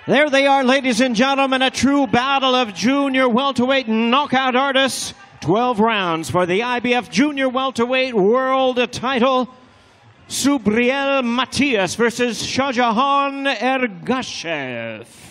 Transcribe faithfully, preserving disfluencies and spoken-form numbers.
There they are, ladies and gentlemen, a true battle of junior welterweight knockout artists. twelve rounds for the I B F Junior Welterweight World title. Subriel Matias versus Shohjahon Ergashev.